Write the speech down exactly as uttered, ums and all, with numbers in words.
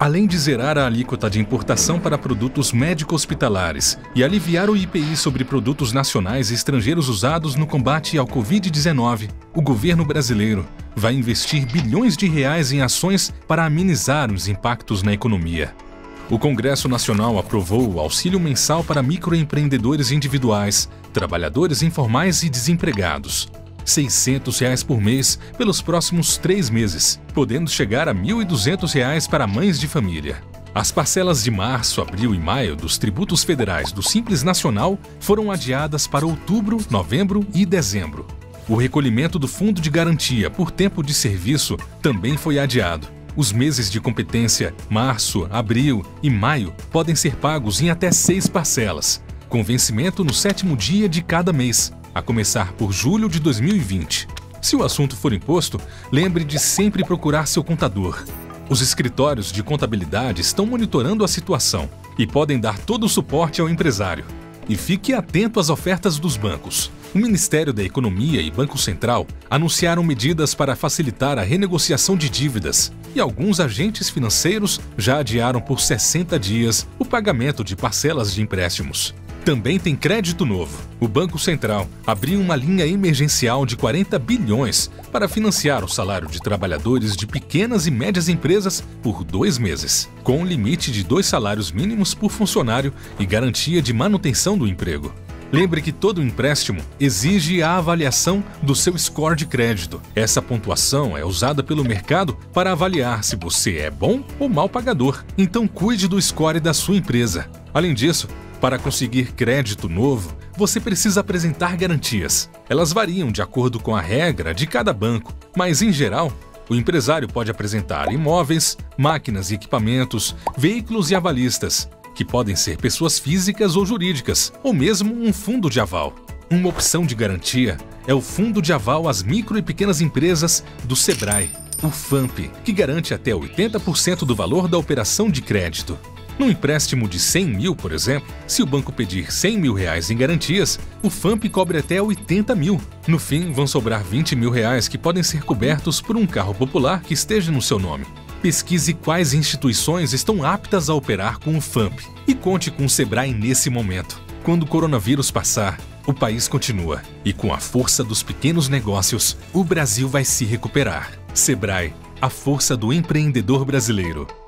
Além de zerar a alíquota de importação para produtos médico-hospitalares e aliviar o I P I sobre produtos nacionais e estrangeiros usados no combate ao covid dezenove, o governo brasileiro vai investir bilhões de reais em ações para amenizar os impactos na economia. O Congresso Nacional aprovou o auxílio mensal para microempreendedores individuais, trabalhadores informais e desempregados. seiscentos reais por mês pelos próximos três meses, podendo chegar a mil e duzentos reais para mães de família. As parcelas de março, abril e maio dos tributos federais do Simples Nacional foram adiadas para outubro, novembro e dezembro. O recolhimento do Fundo de Garantia por tempo de serviço também foi adiado. Os meses de competência, março, abril e maio, podem ser pagos em até seis parcelas, com vencimento no sétimo dia de cada mês, a começar por julho de dois mil e vinte. Se o assunto for imposto, lembre de sempre procurar seu contador. Os escritórios de contabilidade estão monitorando a situação e podem dar todo o suporte ao empresário. E fique atento às ofertas dos bancos. O Ministério da Economia e Banco Central anunciaram medidas para facilitar a renegociação de dívidas e alguns agentes financeiros já adiaram por sessenta dias o pagamento de parcelas de empréstimos. Também tem crédito novo. O Banco Central abriu uma linha emergencial de quarenta bilhões para financiar o salário de trabalhadores de pequenas e médias empresas por dois meses, com um limite de dois salários mínimos por funcionário e garantia de manutenção do emprego. Lembre que todo empréstimo exige a avaliação do seu score de crédito. Essa pontuação é usada pelo mercado para avaliar se você é bom ou mau pagador. Então cuide do score da sua empresa. Além disso, para conseguir crédito novo, você precisa apresentar garantias. Elas variam de acordo com a regra de cada banco, mas, em geral, o empresário pode apresentar imóveis, máquinas e equipamentos, veículos e avalistas, que podem ser pessoas físicas ou jurídicas, ou mesmo um fundo de aval. Uma opção de garantia é o Fundo de Aval às Micro e Pequenas Empresas do Sebrae, o FAMP, que garante até oitenta por cento do valor da operação de crédito. Num empréstimo de cem mil, por exemplo, se o banco pedir cem mil reais em garantias, o FAMP cobre até oitenta mil. No fim, vão sobrar vinte mil reais que podem ser cobertos por um carro popular que esteja no seu nome. Pesquise quais instituições estão aptas a operar com o FAMP e conte com o Sebrae nesse momento. Quando o coronavírus passar, o país continua e, com a força dos pequenos negócios, o Brasil vai se recuperar. Sebrae, a força do empreendedor brasileiro.